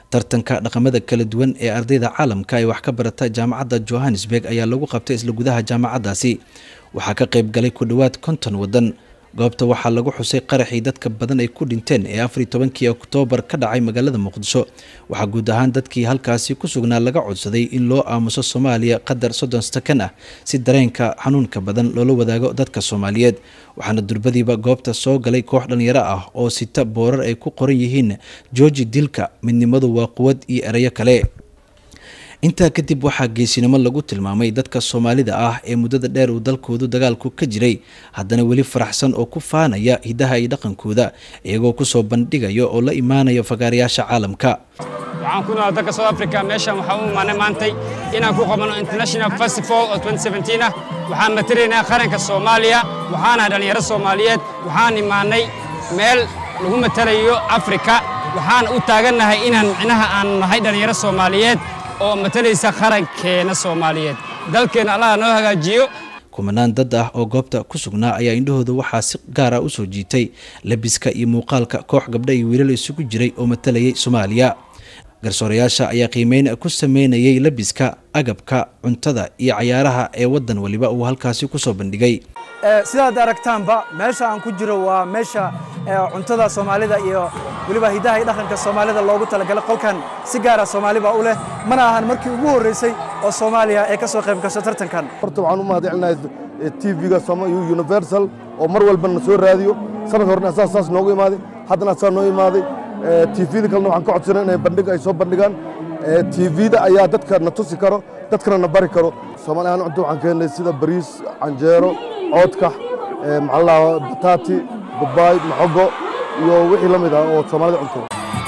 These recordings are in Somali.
tartanka dhaqamada kala duwan ee ardayda caalamka ay wax ka barata jaamacadda Johannesburg ayaa lagu qabtay isla gudaha jaamacadaasi. waxaa ka qayb galay ku dhawaad 50 wadan. goobta waxaa lagu xusay qaraxii dadka badan ay ku dhinteen ee 14 Oktoobar ka dhacay magaalada Muqdisho. waxaa guud ahaan dadkii halkaasi ku sugnaa laga codsaday in loo aamuso Soomaaliya qadar 30 sakan ah si dareenka xanuunka badan loola wadaago dadka Soomaaliyeed. waxaana durbadiiba goobta soo galay koox dhalinyaro ah oo sita boorar ay ku qoran yihiin jooji dilka, midnimadu waa quwad iyo erayo kale. intaa kadib waxaa geesinimo lagu tilmaamay dadka Soomaalida ah ee muddada dheer uu dalkoodu dagaalku ka jiray, haddana weli faraxsan oo ku faanaya hidaha iyo dhaqankooda iyagoo ku soo bandhigayo oo la imaanayo fagaarayaasha caalamka. waxaan ku noolaa dalka South Africa. meeshan waxaan u imaanay maantay inaan ku qabano International Festival oo 2017 ah. waxaan matalaynaa qaranka Soomaaliya, waxaana dhalinyaro Soomaaliyeed. waxaan imaanay meel lagu matalayo Afrika. waxaan u taaganahay inaan micnaha aan nahay dhalinyaro Soomaaliyeed oo matalaysa qarankeena Soomaaliyeed. dalkeena Allah noo hagaajiyo. kumanaan dad ah oo goobta ku sugnaa ayaa indhahooda waxaa si gaar ah u soo jiitay labiska iyo muuqaalka koox gabdho iyo wiilal isugu jiray oo matalayay Soomaaliya. garsoorayaasha ayaa qiimeyn ku sameynayay labiska, agabka, cuntada iyo ciyaaraha ee wadan waliba uu halkaasi ku soo bandhigay. sidaad aragtaanba meesha aan ku jiro waa meesha cuntada Soomaalida iyo waliba hidaha iyo dhaqanka Soomaalida loogu talagalay. qolkan si gaar ah Soomaaliba u leh, mana ahan markii ugu horeysay oo Soomaaliya ay ka soo qayb gasho tartankan. horta waxaan u mahadcelinahay TV-ga Universal oo mar walba na soo raadiyo. sanad horena asaas noogu imaaday, haddana asaas noo imaaday. TV-da kalena waxaan ka codsanay inay bandhig ay soo bandhigaan. TV-da ayaa dadka na tusi karo, dadkana na bari karo. Soomaali ahaan cunto waxaan keenay sida bariis, canjeero, oodkax, bataati, babaay, maxogo iyo wixii la mid ah oo Soomaalida cunto.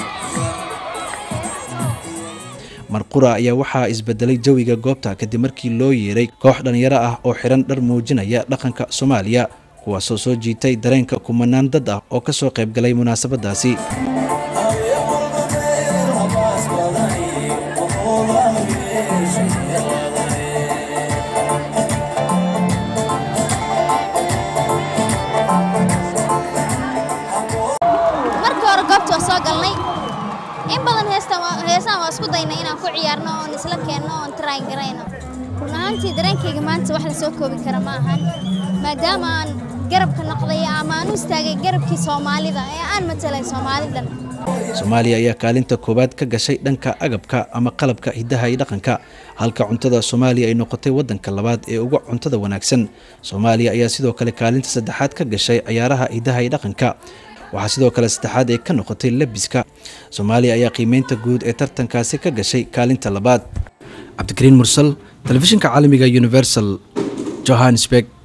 marqura ayaa waxaa isbedelay jawiga goobta kadib markii loo yeeray koox dhalinyaro ah oo xiran dhar muujinaya dhaqanka Soomaaliya, kuwaasoo soo jiitay dareenka kumanaan dad ah oo ka soo qayb galay munaasabadaasi. in badan heesaan waa isku daynay inaan ku ciyaarno oo isla keenno oo try gareyno. runaantii dareenkayga maanta wax la soo koobi kara ma ahan, maadaama aan garabka noqday ama aan u istaagay garabkii Soomaalida ee aan matalay Soomaalidan. Soomaaliya ayaa kaalinta koobaad ka gashay dhanka agabka ama qalabka hidaha iyo dhaqanka, halka cuntada Soomaaliya ay noqotay wadanka labaad ee ugu cuntada wanaagsan. Soomaaliya ayaa sidoo kale kaalinta saddexaad ka gashay ciyaaraha hidaha iyo dhaqanka. waxaa sidoo kale saddexaad ay ka noqotay labiska. Soomaaliya ayaa qiimeynta guud ee tartankaasi ka gashay kaalinta labaad. Cabdikariin Mursal, telefishinka caalamiga Universal, Johannesburg.